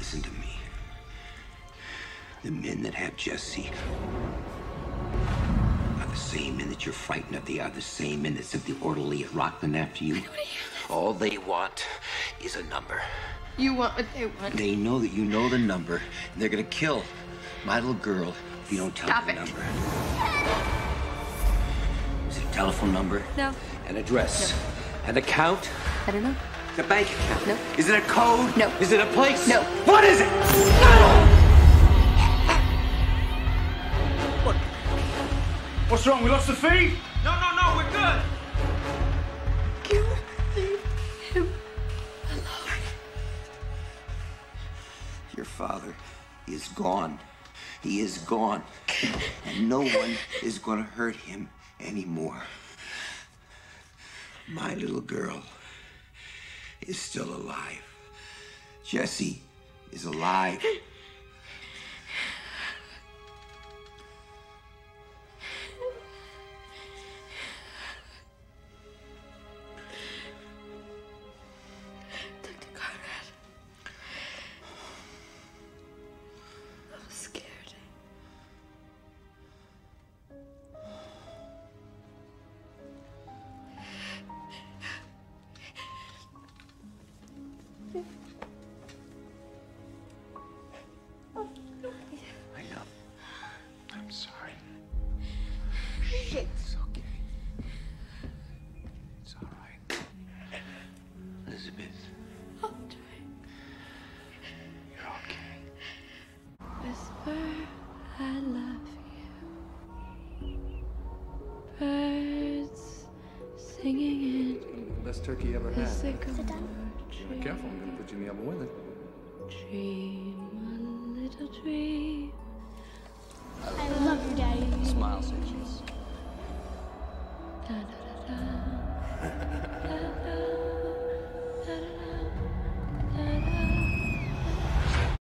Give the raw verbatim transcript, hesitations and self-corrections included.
Listen to me. The men that have Jesse are the same men that you're frightened of. They are the same men that sent the orderly at Rockland after you. All they want is a number. You want what they want. They know that you know the number, and they're gonna kill my little girl if you don't tell Stop them the it. number. Is it a telephone number? No. An address? No. An account? I don't know. A bank account? No. Is it a code? No. Is it a place? No. What is it? What? What's wrong? We lost the feed? No, no, no, we're good. You leave him alone. Your father is gone. He is gone. And no one is gonna hurt him anymore. My little girl is still alive. Jesse is alive. Doctor Conrad. I'm scared. I know. I'm sorry. Shit. It's okay. It's all right. Elizabeth, I'll try. you're okay. Whisper, I love you. Birds singing in Best turkey you ever the had. sycamore Be tree. careful, I'm gonna put you in the oven with it. Dream a little dream. I love you, Daddy. Smile, say cheese. Da, da, da, da. Da, da.